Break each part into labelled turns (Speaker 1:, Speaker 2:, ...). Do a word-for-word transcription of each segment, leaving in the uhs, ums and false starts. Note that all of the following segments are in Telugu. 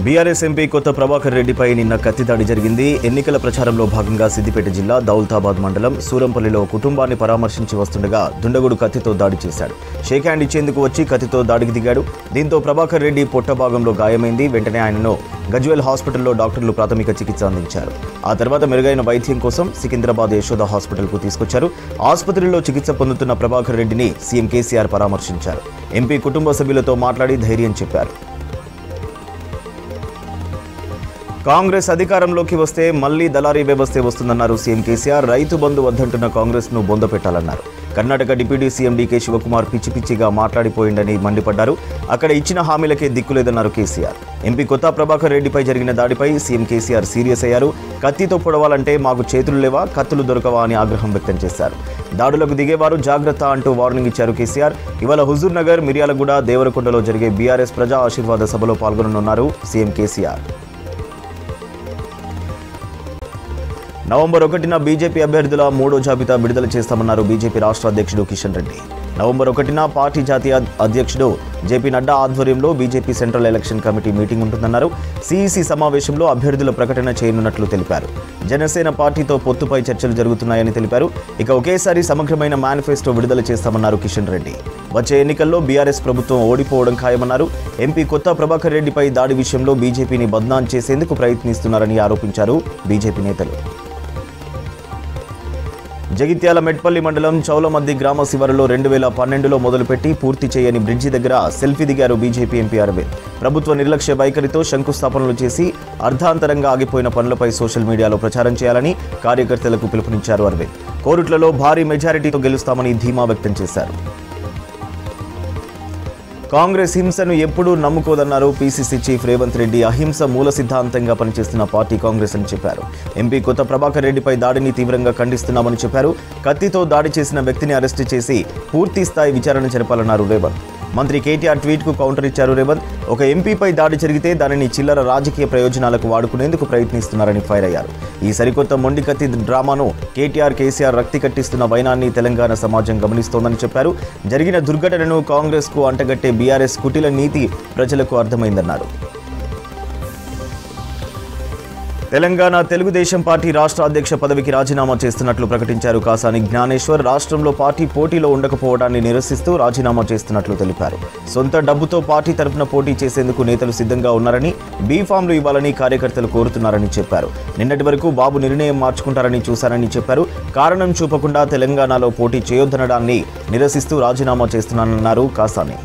Speaker 1: బీఆర్ఎస్ ఎంపీ కొత్త ప్రభాకర్ రెడ్డిపై నిన్న కత్తిదాడి జరిగింది. ఎన్నికల ప్రచారంలో భాగంగా సిద్దిపేట జిల్లా దౌలతాబాద్ మండలం సూరంపల్లిలో కుటుంబాన్ని పరామర్శించి వస్తుండగా దుండగుడు కత్తితో దాడి చేశాడు. షేక్ హ్యాండ్ ఇచ్చేందుకు వచ్చి కత్తితో దాడికి దిగాడు. దీంతో ప్రభాకర్ రెడ్డి పొట్ట భాగంలో గాయమైంది. వెంటనే ఆయనను గజ్వేల్ హాస్పిటల్లో డాక్టర్లు ప్రాథమిక చికిత్స అందించారు. ఆ తర్వాత మెరుగైన వైద్యం కోసం సికింద్రాబాద్ యశోద హాస్పిటల్కు తీసుకొచ్చారు. ఆసుపత్రిలో చికిత్స పొందుతున్న ప్రభాకర్ రెడ్డిని సీఎం కేసీఆర్ పరామర్శించారు. ఎంపీ కుటుంబ సభ్యులతో మాట్లాడి ధైర్యం చెప్పారు. కాంగ్రెస్ అధికారంలోకి వస్తే మళ్లీ దళారీ వ్యవస్థే వస్తుందన్నారు సీఎం కేసీఆర్. రైతు బంధు వద్దంటున్న కాంగ్రెస్ ను బొందపెట్టాలన్నారు. Karnataka deputy CM DK Shivakumar పిచ్చి పిచ్చిగా మాట్లాడిపోయిందని మండిపడ్డారు. అక్కడ ఇచ్చిన హామీలకే దిక్కులేదన్నారు కేసీఆర్. ఎంపీ కొత్త ప్రభాకర్ రెడ్డిపై జరిగిన దాడిపై సీఎం కేసీఆర్ సీరియస్ అయ్యారు. కత్తితో పొడవాలంటే మాకు చేతులు లేవా, కత్తులు దొరకవా అని ఆగ్రహం వ్యక్తం చేశారు. దాడులకు దిగేవారు జాగ్రత్త అంటూ వార్నింగ్ ఇచ్చారు కేసీఆర్. ఇవాళ హుజూర్ నగర్, మిర్యాలగూడ, దేవరకొండలో జరిగే బీఆర్ఎస్ ప్రజా ఆశీర్వాద సభలో పాల్గొననున్నారు సీఎం కేసీఆర్. నవంబర్ ఒకటిన బీజేపీ అభ్యర్థుల మూడో జాబితా విడుదల చేస్తామన్నారు బీజేపీ రాష్ట్ర అధ్యక్షుడు కిషన్ రెడ్డి. నవంబర్ ఒకటిన పార్టీ జాతీయ అధ్యక్షుడు జేపీ నడ్డా ఆధ్వర్యంలో BJP central election committee meeting ఉంటుందన్నారు. సీఈసీ సమావేశంలో అభ్యర్థుల ప్రకటన చేయనున్నట్లు తెలిపారు. జనసేన పార్టీతో పొత్తుపై చర్చలు జరుగుతున్నాయని తెలిపారు. ఇక ఒకేసారి సమగ్రమైన మేనిఫెస్టో విడుదల చేస్తామన్నారు కిషన్ రెడ్డి. వచ్చే ఎన్నికల్లో బీఆర్ఎస్ ప్రభుత్వం ఓడిపోవడం ఖాయమన్నారు. ఎంపీ కొత్త ప్రభాకర్ రెడ్డిపై దాడి విషయంలో బీజేపీని బద్నాం చేసేందుకు ప్రయత్నిస్తున్నారని ఆరోపించారు బీజేపీ నేతలు. జగిత్యాల మెట్పల్లి మండలం చౌలమద్ది గ్రామ శివారులో రెండు వేల పన్నెండులో మొదలుపెట్టి పూర్తి చేయని బ్రిడ్జి దగ్గర సెల్ఫీ దిగారు బీజేపీ ఎంపీ అరవింద్. ప్రభుత్వ నిర్లక్ష్య వైఖరితో శంకుస్థాపనలు చేసి అర్ధాంతరంగా ఆగిపోయిన పనులపై సోషల్ మీడియాలో ప్రచారం చేయాలని కార్యకర్తలకు పిలుపునిచ్చారు అరవింద్. కోరుట్లలో భారీ మెజారిటీతో గెలుస్తామని ధీమా వ్యక్తం చేశారు. కాంగ్రెస్ హింసను ఎప్పుడూ నమ్ముకోదన్నారు పీసీసీ చీఫ్ రేవంత్ రెడ్డి. అహింస మూల సిద్ధాంతంగా పనిచేస్తున్న పార్టీ కాంగ్రెస్ అని చెప్పారు. ఎంపీ కొత్త ప్రభాకర్ రెడ్డిపై దాడిని తీవ్రంగా ఖండిస్తున్నామని చెప్పారు. కత్తితో దాడి చేసిన వ్యక్తిని అరెస్టు చేసి పూర్తి స్థాయి విచారణ జరపాలన్నారు రేవంత్. మంత్రి కేటీఆర్ ట్వీట్కు కౌంటర్ ఇచ్చారు రేవంత్. ఒక ఎంపీపై దాడి జరిగితే దానిని చిల్లర రాజకీయ ప్రయోజనాలకు వాడుకునేందుకు ప్రయత్నిస్తున్నారని ఫైర్ అయ్యారు. ఈ సరికొత్త మొండి కత్తి డ్రామాను కేటీఆర్, కేసీఆర్ రక్తి కట్టిస్తున్న వైనాన్ని తెలంగాణ సమాజం గమనిస్తోందని చెప్పారు. జరిగిన దుర్ఘటనను కాంగ్రెస్కు అంటగట్టే బీఆర్ఎస్ కుటిల నీతి ప్రజలకు అర్థమైందన్నారు. తెలంగాణ తెలుగుదేశం పార్టీ రాష్ట్ర అధ్యక్ష పదవికి రాజీనామా చేస్తున్నట్లు ప్రకటించారు కాసాని జ్ఞానేశ్వర్. రాష్ట్రంలో పార్టీ పోటీలో ఉండకపోవడాన్ని నిరసిస్తూ రాజీనామా చేస్తున్నట్లు తెలిపారు. సొంత డబ్బుతో పార్టీ తరఫున పోటీ చేసేందుకు నేతలు సిద్ధంగా ఉన్నారని, బీఫామ్లు ఇవ్వాలని కార్యకర్తలు కోరుతున్నారని చెప్పారు. నిన్నటి వరకు బాబు నిర్ణయం మార్చుకుంటారని చూశారని చెప్పారు. కారణం చూపకుండా తెలంగాణలో పోటీ చేయొద్దనడాన్ని నిరసిస్తూ రాజీనామా చేస్తున్నానన్నారు కాసాని.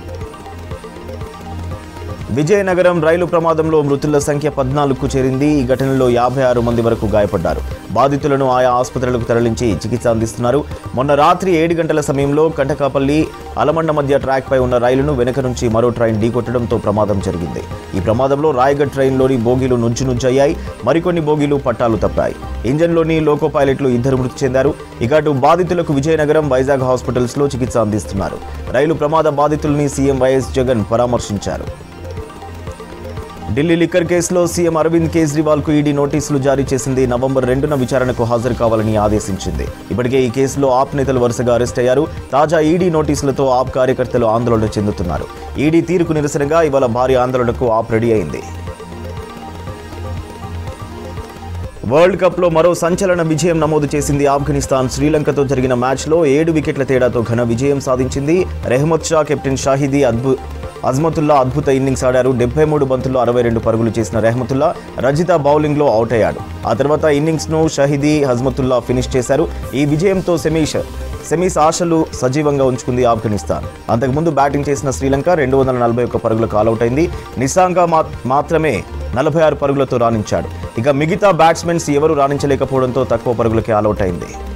Speaker 1: విజయనగరం రైలు ప్రమాదంలో మృతుల సంఖ్య పద్నాలుగుకు చేరింది. ఈ ఘటనలో యాభై ఆరు మంది వరకు గాయపడ్డారు. బాధితులను ఆయా ఆసుపత్రులకు తరలించి చికిత్స అందిస్తున్నారు. మొన్న రాత్రి ఏడు గంటల సమయంలో కంటకాపల్లి అలమండ మధ్య ట్రాక్పై ఉన్న రైలును వెనుక నుంచి మరో ట్రైన్ ఢీకొట్టడంతో ప్రమాదం జరిగింది. ఈ ప్రమాదంలో రాయగఢ్ ట్రైన్లోని బోగీలు నుజ్జు నుజ్జయ్యాయి. మరికొన్ని బోగీలు పట్టాలు తప్పాయి. ఇంజన్లోని లోకో పైలట్లు ఇద్దరు మృతి చెందారు. ఇక అటు బాధితులకు విజయనగరం, వైజాగ్ హాస్పిటల్స్లో చికిత్స అందిస్తున్నారు. రైలు ప్రమాద బాధితుల్ని సీఎం వైఎస్ జగన్ పరామర్శించారు. ఢిల్లీ లిక్కర్ కేసులో సీఎం అరవింద్ కేజ్రీవాల్ కు ఈడీ నోటీసులు జారీ చేసింది. నవంబర్ రెండున విచారణకు హాజరు కావాలని ఆదేశించింది. ఇప్పటికే ఈ కేసులో ఆప్ నేతలు వరుసగా అరెస్ట్ అయ్యారు. తాజా ఈడీ నోటీసులతో ఆప్ కార్యకర్తలు ఆందోళన చెందుతున్నారు. ఈడీ తీరుకు నిరసనగా ఇవాళ భారీ ఆందోళనకు ఆప్ రెడీ అయింది. వరల్డ్ కప్లో మరో సంచలన విజయం నమోదు చేసింది ఆఫ్ఘనిస్తాన్. శ్రీలంకతో జరిగిన మ్యాచ్లో ఏడు వికెట్ల తేడాతో ఘన విజయం సాధించింది. రెహ్మత్ షా, కెప్టెన్ షాహిదీ, అద్భు అజ్మతుల్లా అద్భుత ఇన్నింగ్స్ ఆడారు. డెబ్బై మూడు బంతుల్లో అరవై రెండు పరుగులు చేసిన రెహ్మతుల్లా రజిత బౌలింగ్లో అవుట్ అయ్యాడు. ఆ తర్వాత ఇన్నింగ్స్ను షాహిదీ, హజ్మతుల్లా ఫినిష్ చేశారు. ఈ విజయంతో సెమీస్ సెమీస్ ఆశలు సజీవంగా ఉంచుకుంది ఆఫ్ఘనిస్తాన్. అంతకుముందు బ్యాటింగ్ చేసిన శ్రీలంక రెండు వందల నలభై ఒక్క పరుగులకు ఆల్అవుట్ అయింది. నిశాంగా మాత్రమే నలభై ఆరు పరుగులతో రాణించాడు. ఇక మిగతా బ్యాట్స్మెన్స్ ఎవరూ రాణించలేకపోవడంతో తక్కువ పరుగులకే ఆల్అవుట్ అయింది.